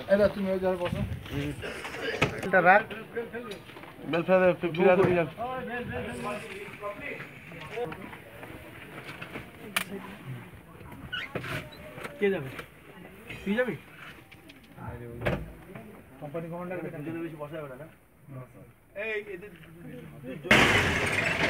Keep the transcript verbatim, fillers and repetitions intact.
এটা তুমি ওই জায়গায় বসো। এটা রাখ। বেল ফেলে ফিরা দিবি যা। কে যাবে? তুই যাবি? কোম্পানি কমান্ডার দুজনে বেশি বসা যাবে না। এই এদের